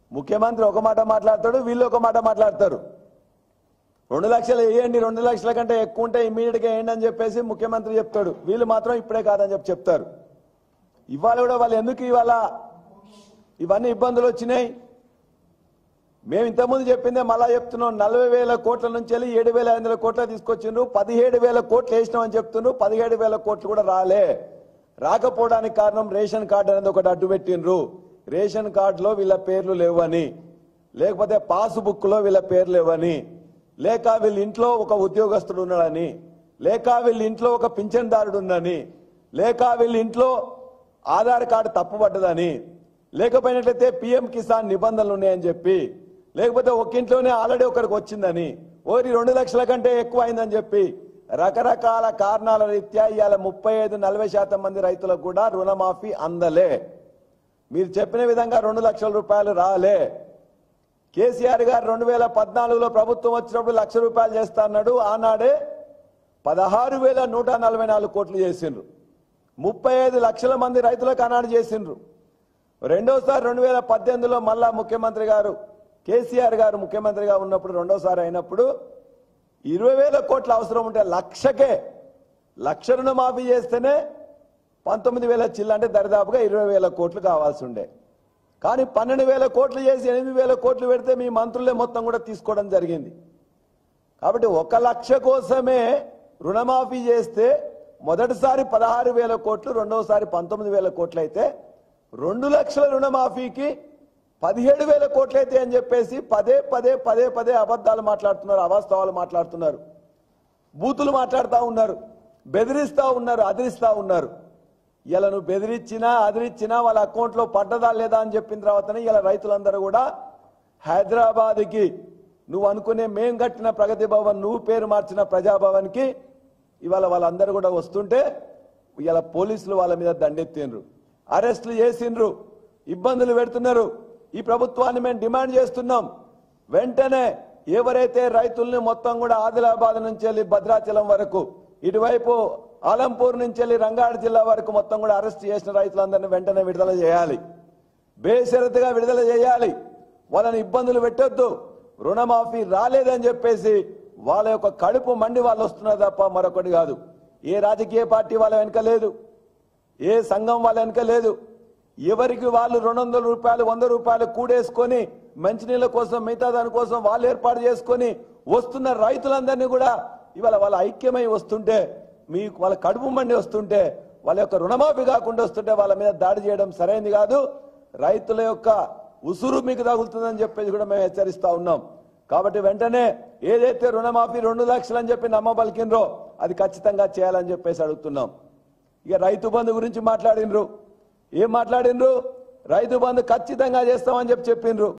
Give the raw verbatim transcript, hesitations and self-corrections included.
ముఖ్యమంత్రి ఒక మాట మాట్లాడతాడు, వీళ్ళు ఒక మాట మాట్లాడతారు. రెండు లక్షలు వేయండి, రెండు లక్షల కంటే ఎక్కువ ఉంటే ఇమ్మీడియట్ గా వేయండి అని చెప్పేసి ముఖ్యమంత్రి చెప్తాడు. వీళ్ళు మాత్రం ఇప్పుడే కాదని చెప్పి చెప్తారు. ఇవాళ కూడా వాళ్ళు ఎందుకు ఇవాళ ఇవన్నీ ఇబ్బందులు వచ్చినాయి? మేము ఇంతకుముందు చెప్పిందే మళ్ళా చెప్తున్నాం. నలభై వేల కోట్ల నుంచి వెళ్ళి ఏడు వేల ఐదు వందల కోట్ల తీసుకొచ్చిండ్రు. పదిహేడు వేల కోట్లు వేసినామని చెప్తుండ్రు. పదిహేడు వేల కోట్లు కూడా రాలే. రాకపోవడానికి కారణం రేషన్ కార్డు అనేది ఒకటి అడ్డు పెట్టిండ్రు. రేషన్ కార్డులో వీళ్ళ పేర్లు లేవని, లేకపోతే పాస్ బుక్ లో వీళ్ళ పేర్లు లేవని, లేక వీళ్ళ ఇంట్లో ఒక ఉద్యోగస్తుడు ఉన్నాడని, లేక వీళ్ళ ఇంట్లో ఒక పింఛన్దారుడు ఉందని, లేక వీళ్ళ ఇంట్లో ఆధార్ కార్డు తప్పుపడ్డదని, లేకపోయినట్లయితే పిఎం కిసాన్ నిబంధనలు ఉన్నాయని చెప్పి, లేకపోతే ఒక్కింట్లోనే ఆల్రెడీ ఒకరికి వచ్చిందని, ఓరి రెండు లక్షల కంటే ఎక్కువ అయిందని చెప్పి రకరకాల కారణాల రీత్యా ఇవాళ ముప్పై ఐదు నలభై శాతం మంది రైతులకు కూడా రుణమాఫీ అందలే. మీరు చెప్పిన విధంగా రెండు లక్షల రూపాయలు రాలే. కేసీఆర్ గారు రెండు వేల పద్నాలుగులో ప్రభుత్వం వచ్చినప్పుడు లక్ష రూపాయలు చేస్తా అన్నాడు. ఆనాడే పదహారు వేల నూట నలభై నాలుగు కోట్లు చేసిండ్రు. ముప్పై ఐదు లక్షల మంది రైతులకు ఆనాడు చేసిండ్రు. రెండోసారి రెండు వేల పద్దెనిమిదిలో మళ్ళా ముఖ్యమంత్రి గారు కేసీఆర్ గారు ముఖ్యమంత్రిగా ఉన్నప్పుడు రెండోసారి అయినప్పుడు ఇరవై వేల కోట్ల అవసరం ఉంటే లక్షకే లక్ష రుణమాఫీ చేస్తేనే పంతొమ్మిది వేల చిల్ల అంటే దరిదాపుగా ఇరవై వేల కోట్లు కావాల్సి ఉండే. కానీ పన్నెండు వేల కోట్లు చేసి ఎనిమిది వేల కోట్లు పెడితే మీ మంత్రులే మొత్తం కూడా తీసుకోవడం జరిగింది. కాబట్టి ఒక లక్ష కోసమే రుణమాఫీ చేస్తే మొదటిసారి పదహారు వేల కోట్లు, రెండోసారి పంతొమ్మిది వేల కోట్లు అయితే రెండు లక్షల రుణమాఫీకి పదిహేడు వేల కోట్లు అయితే అని చెప్పేసి పదే పదే పదే పదే అబద్ధాలు మాట్లాడుతున్నారు, అవాస్తవాలు మాట్లాడుతున్నారు, బూతులు మాట్లాడుతూ ఉన్నారు, బెదిరిస్తూ ఉన్నారు, అదిరిస్తూ ఉన్నారు. ఇలా నువ్వు బెదిరించినా అదిరిచ్చినా వాళ్ళ అకౌంట్లో పడ్డదా లేదా అని చెప్పిన తర్వాతనే ఇలా రైతులందరూ కూడా హైదరాబాద్కి నువ్వు అనుకునే మేం కట్టిన ప్రగతి భవన్, నువ్వు పేరు మార్చిన ప్రజాభవన్కి ఇవాళ వాళ్ళందరూ కూడా వస్తుంటే ఇలా పోలీసులు వాళ్ళ మీద దండెత్తిండ్రు, అరెస్టులు చేసిండ్రు, ఇబ్బందులు పెడుతున్నారు. ఈ ప్రభుత్వాన్ని మేము డిమాండ్ చేస్తున్నాం, వెంటనే ఎవరైతే రైతుల్ని మొత్తం కూడా ఆదిలాబాద్ నుంచి వెళ్ళి భద్రాచలం వరకు, ఇటువైపు ఆలంపూర్ నుంచి వెళ్ళి రంగారెడ్డి జిల్లా వరకు మొత్తం కూడా అరెస్ట్ చేసిన రైతులందరినీ వెంటనే విడుదల చేయాలి, బేషరతుగా విడుదల చేయాలి. వాళ్ళని ఇబ్బందులు పెట్టొద్దు. రుణమాఫీ రాలేదని చెప్పేసి వాళ్ళ యొక్క కడుపు మండి వాళ్ళు వస్తున్నారు తప్ప మరొకటి కాదు. ఏ రాజకీయ పార్టీ వాళ్ళ వెనుక లేదు, ఏ సంఘం వాళ్ళ వెనుక లేదు. ఎవరికి వాళ్ళు రెండు వందల రూపాయలు వంద రూపాయలు కూడేసుకొని మంచినీళ్ళ కోసం మిగతా దానికోసం వాళ్ళు ఏర్పాటు చేసుకొని వస్తున్న రైతులందరినీ కూడా ఇవాళ వాళ్ళ ఐక్యమై వస్తుంటే, మీకు వాళ్ళ కడుపు మండి వస్తుంటే, వాళ్ళ యొక్క రుణమాఫీ కాకుండా వస్తుంటే వాళ్ళ మీద దాడి చేయడం సరైనది కాదు. రైతుల యొక్క ఉసురు మీకు తగులుతుందని చెప్పేసి కూడా మేము హెచ్చరిస్తా ఉన్నాం. కాబట్టి వెంటనే ఏదైతే రుణమాఫీ రెండు లక్షలు అని చెప్పి నమ్మబలికినరో అది ఖచ్చితంగా చేయాలని చెప్పేసి అడుగుతున్నాం. ఇక రైతు బంధు గురించి మాట్లాడినరు. ఏం మాట్లాడినరు? రైతు బంధు ఖచ్చితంగా చేస్తామని చెప్పి చెప్పిండ్రు.